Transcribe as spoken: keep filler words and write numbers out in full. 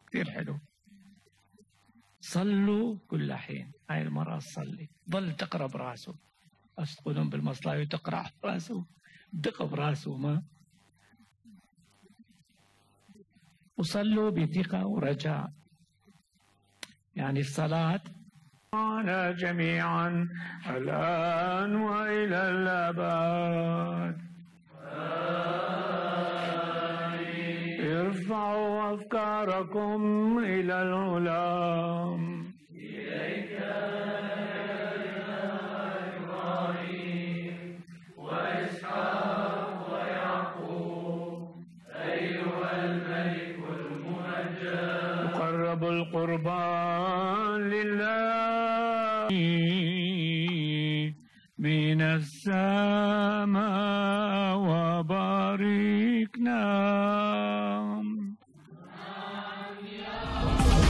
كثير حلو. صلوا كل حين. هاي المرأة تصلي، ظل تقرأ براسه، تقولون بالمصلاوي تقرأ براسه، دق براسه ما. وصلوا بثقة ورجاء، يعني الصلاة معنا جميعا الآن وإلى الأبد. ارفعوا أفكاركم إلى العلام. إليك يا إبراهيم وإسحاق ويعقوب أيها الملك المنجى. يقرب القربان لله من السماء وباركنا.